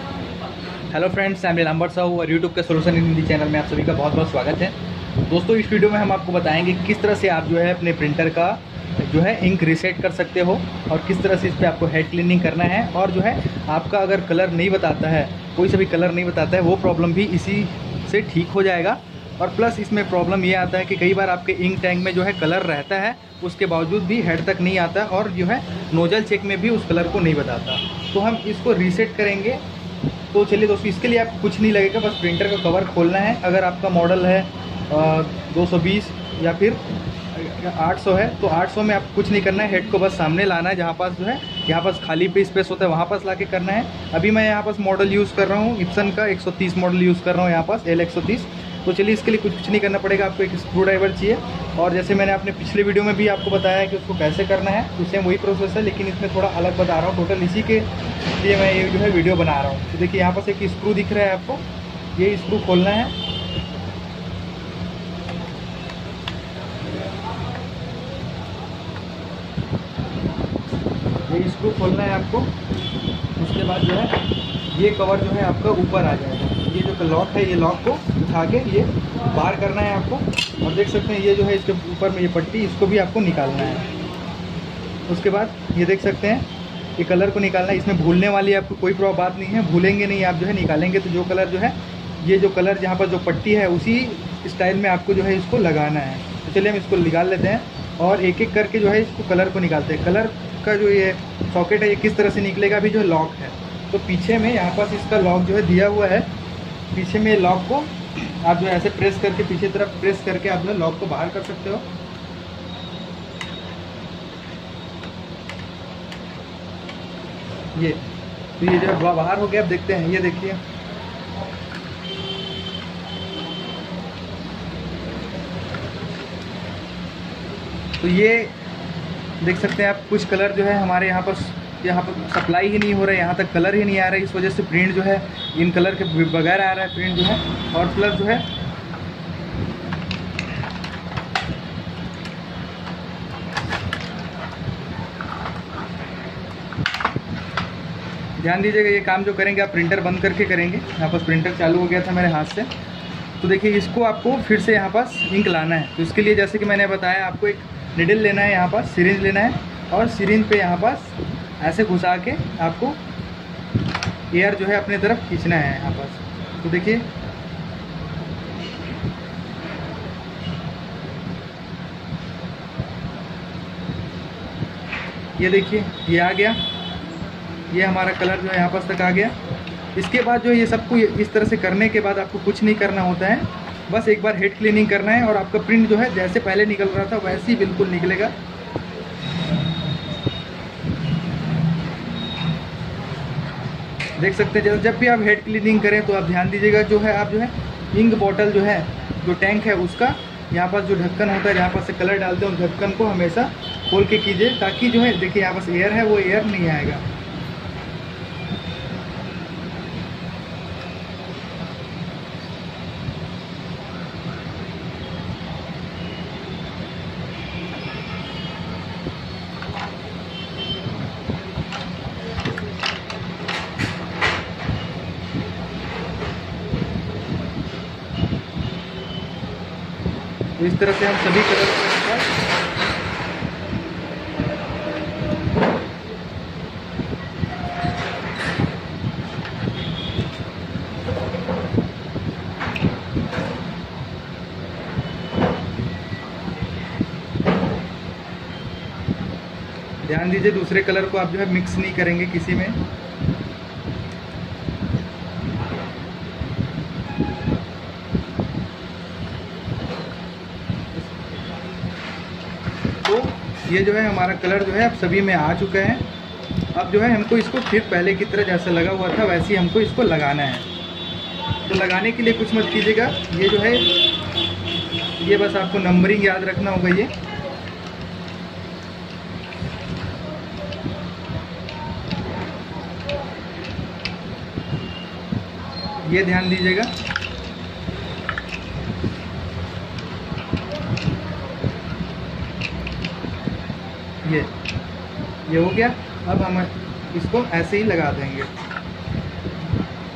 Hello friends, मैं लांबर साहू और YouTube के सोल्यूशन इन हिंदी चैनल में आप सभी का बहुत बहुत स्वागत है। दोस्तों, इस वीडियो में हम आपको बताएंगे किस तरह से आप जो है अपने प्रिंटर का जो है इंक रीसेट कर सकते हो और किस तरह से इस पर आपको हेड क्लीनिंग करना है। और जो है आपका अगर कलर नहीं बताता है, कोई सा भी कलर नहीं बताता है, वो प्रॉब्लम भी इसी से ठीक हो जाएगा। और प्लस इसमें प्रॉब्लम ये आता है कि कई बार आपके इंक टैंक में जो है कलर रहता है, उसके बावजूद भी हेड तक नहीं आता और जो है नोजल चेक में भी उस कलर को नहीं बताता। तो हम इसको रीसेट करेंगे। तो चलिए दोस्तों, इसके लिए आपको कुछ नहीं लगेगा, बस प्रिंटर का कवर खोलना है। अगर आपका मॉडल है 220 या फिर 800 है तो 800 में आपको कुछ नहीं करना है। हेड को बस सामने लाना है, जहाँ पास जो है यहाँ पास खाली पे स्पेस होता है वहाँ पास लाके करना है। अभी मैं यहाँ पास मॉडल यूज़ कर रहा हूँ, इप्सन का 130 मॉडल यूज़ कर रहा हूँ यहाँ पास, L130। तो चलिए, इसके लिए कुछ नहीं करना पड़ेगा, आपको एक स्क्रू ड्राइवर चाहिए। और जैसे मैंने अपने पिछले वीडियो में भी आपको बताया कि उसको कैसे करना है, तो सेम वही प्रोसेस है, लेकिन इसमें थोड़ा अलग बता रहा हूँ। टोटल इसी के लिए मैं ये जो है वीडियो बना रहा हूँ। तो देखिए, यहाँ पास एक स्क्रू दिख रहा है आपको, ये स्क्रू खोलना है। ये स्क्रू खोलना है आपको। उसके बाद जो है ये कवर जो है आपका ऊपर आ जाएगा। ये जो लॉक है, ये लॉक को उठा के ये बाहर करना है आपको। और देख सकते हैं ये जो है इसके ऊपर में ये पट्टी, इसको भी आपको निकालना है। उसके बाद ये देख सकते हैं ये कलर को निकालना है। इसमें भूलने वाली आपको कोई बात नहीं है, भूलेंगे नहीं आप जो है, निकालेंगे तो जो कलर जो है, ये जो कलर जहाँ पर जो पट्टी है उसी स्टाइल में आपको जो है इसको लगाना है। तो चलिए हम इसको निकाल लेते हैं और एक एक करके जो है इसको कलर को निकालते हैं। कलर का जो ये सॉकेट है ये किस तरह से निकलेगा, अभी जो लॉक है तो पीछे में यहाँ पास इसका लॉक जो है दिया हुआ है। पीछे में लॉक को आप जो है ऐसे प्रेस करके, पीछे तरफ प्रेस करके आप जो है लॉक को बाहर कर सकते हो। ये तो ये जो है बाहर हो गया। अब देखते हैं, ये देखिए तो ये देख सकते हैं आप, कुछ कलर जो है हमारे यहाँ पर सप्लाई ही नहीं हो रहा है, यहाँ तक कलर ही नहीं आ रहा है। इस वजह से प्रिंट जो है इन कलर के बगैर आ रहा है प्रिंट जो है। और प्लस जो है ध्यान दीजिएगा, ये काम जो करेंगे आप प्रिंटर बंद करके करेंगे। यहाँ पास प्रिंटर चालू हो गया था मेरे हाथ से। तो देखिए, इसको आपको फिर से यहाँ पास इंक लाना है। तो इसके लिए जैसे कि मैंने बताया, आपको एक निडल लेना है, यहाँ पास सिरिंज लेना है और सिरिंज पे यहाँ पास ऐसे घुसा के आपको एयर जो है अपने तरफ खींचना है यहाँ पास। तो देखिए, ये देखिए ये आ गया, ये हमारा कलर जो है यहाँ पास तक आ गया। इसके बाद जो है ये सबको इस तरह से करने के बाद आपको कुछ नहीं करना होता है, बस एक बार हेड क्लीनिंग करना है और आपका प्रिंट जो है जैसे पहले निकल रहा था वैसे ही बिल्कुल निकलेगा। देख सकते हैं, जब भी आप हेड क्लीनिंग करें तो आप ध्यान दीजिएगा, जो है आप जो है इंक बॉटल जो है, जो टैंक है उसका यहाँ पास जो ढक्कन होता है, जहाँ पास से कलर डालते हैं, उस ढक्कन को हमेशा खोल के कीजिए, ताकि जो है देखिए यहाँ पास एयर है, वो एयर नहीं आएगा। तो इस तरह से हम सभी कलर को ध्यान दीजिए, दूसरे कलर को आप जो है मिक्स नहीं करेंगे किसी में। तो ये जो है हमारा कलर जो है अब सभी में आ चुका है। अब जो है हमको इसको फिर पहले की तरह जैसा लगा हुआ था वैसे ही हमको इसको लगाना है। तो लगाने के लिए कुछ मत कीजिएगा, ये जो है ये बस आपको नंबरिंग याद रखना होगा। ये ध्यान दीजिएगा। ये हो गया। अब हम इसको ऐसे ही लगा देंगे।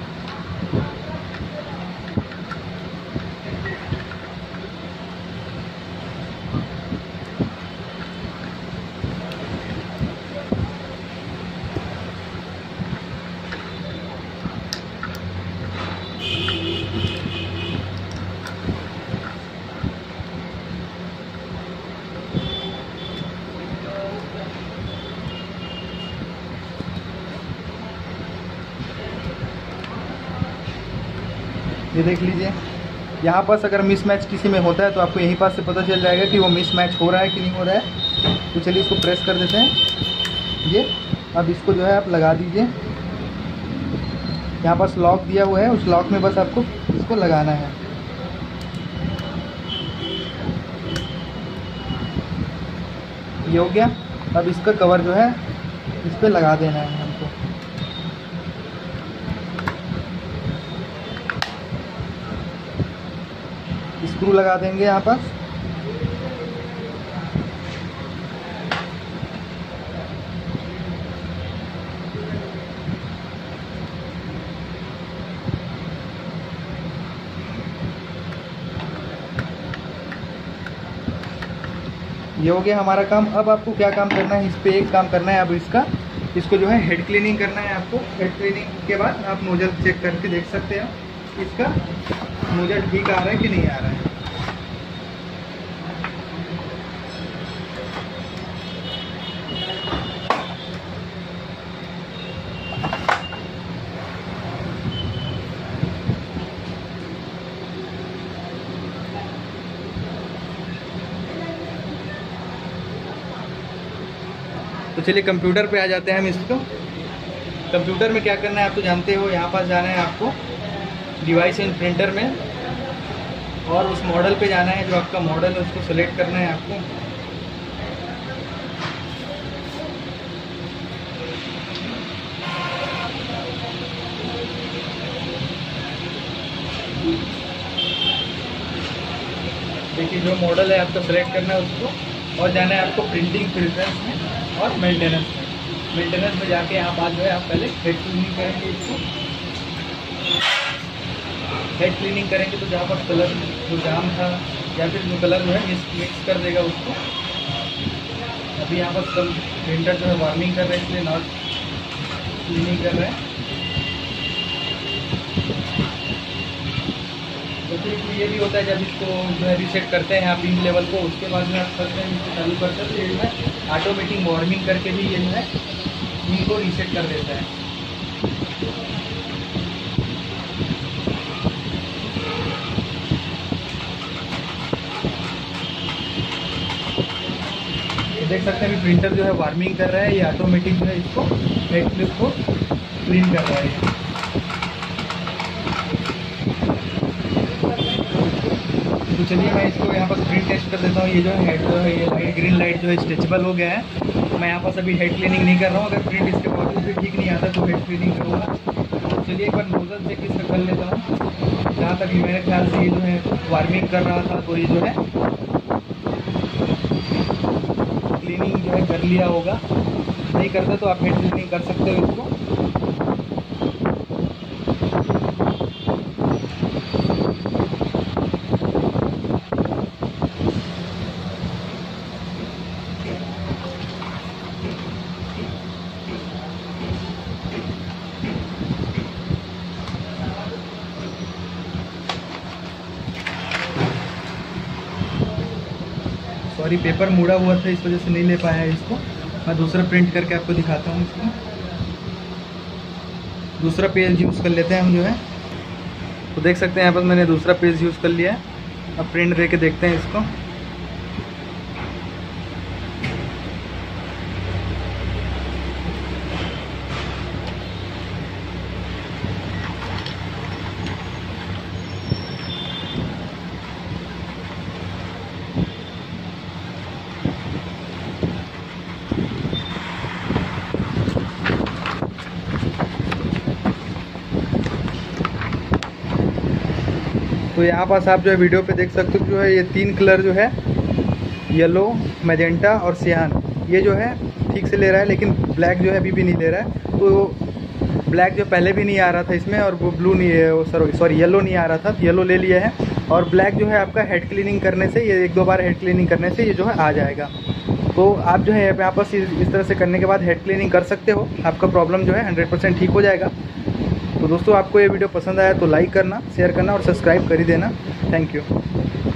ये देख लीजिए, यहाँ पास अगर मिसमैच किसी में होता है तो आपको यहीं पास से पता चल जाएगा कि वो मिसमैच हो रहा है कि नहीं हो रहा है। तो चलिए इसको प्रेस कर देते हैं। ये अब इसको जो है आप लगा दीजिए। यहाँ पास लॉक दिया हुआ है, उस लॉक में बस आपको इसको लगाना है। ये हो गया। अब इसका कवर जो है इस पर लगा देना है हमको। स्क्रू लगा देंगे यहाँ पास। ये हो गया हमारा काम। अब आपको क्या काम करना है, इस पे एक काम करना है। अब इसको जो है हेड क्लीनिंग करना है आपको। हेड क्लीनिंग के बाद आप नोजल चेक करके देख सकते हैं इसका नोजल ठीक आ रहा है कि नहीं आ रहा है। तो चलिए कंप्यूटर पे आ जाते हैं हम इसको। कंप्यूटर में क्या करना है आप तो जानते हो। यहाँ पास जाना है आपको डिवाइस इन प्रिंटर में, और उस मॉडल पे जाना है जो आपका मॉडल है उसको सेलेक्ट करना है आपको। देखिए जो मॉडल है आपको सेलेक्ट करना है उसको, और जाना है आपको प्रिंटिंग प्रेफरेंस में और मेंटेनेंस में। मेंटेनेंस में जाके यहाँ पास जो है आप पहले हेड क्लीनिंग करेंगे इसको। हेड क्लीनिंग करेंगे तो जहाँ पर कलर जो जाम था या फिर जो कलर जो है मिक्स कर देगा उसको। अभी यहाँ पर सब प्रिंटर जो है वार्मिंग कर रहे हैं, इसलिए नॉट क्लीनिंग कर रहे हैं। तो ये भी होता है जब इसको जो है रीसेट करते हैं आप इंक लेवल को, उसके बाद में आप करते हैं इसको चालू करते हैं तो ये जो है ऑटोमेटिक वार्मिंग करके भी ये जो है इंक को रीसेट कर देता है। देख सकते हैं प्रिंटर जो है वार्मिंग कर रहा है, ये ऑटोमेटिक जो है इसको हेड क्लिप को क्लीन कर रहा है। तो चलिए मैं इसको यहाँ पर प्रिंट टेस्ट कर देता हूँ। ये जो है हेड जो है ये लाइट ग्रीन लाइट जो है स्ट्रेचेबल हो गया है। मैं यहाँ पर अभी हेड क्लीनिंग नहीं कर रहा हूँ। अगर प्रिंट इसके बावजूद भी ठीक नहीं आता तो हेड क्लीनिंग करूँगा। तो चलिए एक बार नोजल चेक इसका कर लेता हूँ। जहाँ तक मेरे ख्याल से ये जो है वार्मिंग कर रहा था तो ये जो है क्लीनिंग जो है कर लिया होगा। नहीं करता तो आप हेड क्लीनिंग कर सकते हो इसको। सॉरी पेपर मुड़ा हुआ था इस वजह से नहीं ले पाया है इसको। मैं दूसरा प्रिंट करके आपको दिखाता हूँ इसको। दूसरा पेज यूज़ कर लेते हैं हम जो है। तो देख सकते हैं यहाँ पर मैंने दूसरा पेज यूज़ कर लिया है। अब प्रिंट दे के देखते हैं इसको। तो यहाँ पास आप जो है वीडियो पे देख सकते हो जो है ये तीन कलर जो है येलो, मैजेंटा और सियान, ये जो है ठीक से ले रहा है, लेकिन ब्लैक जो है अभी भी नहीं ले रहा है। तो ब्लैक जो पहले भी नहीं आ रहा था इसमें, और वो ब्लू नहीं है, सॉरी येलो नहीं आ रहा था, तो येलो ले लिया है। और ब्लैक जो है आपका हेड क्लीनिंग करने से, ये एक दो बार हेड क्लीनिंग करने से ये जो है आ जाएगा। तो आप जो है यहाँ पर इस तरह से करने के बाद हेड क्लीनिंग कर सकते हो। आपका प्रॉब्लम जो है 100% ठीक हो जाएगा। तो दोस्तों आपको ये वीडियो पसंद आया तो लाइक करना, शेयर करना और सब्सक्राइब कर ही देना। Thank you.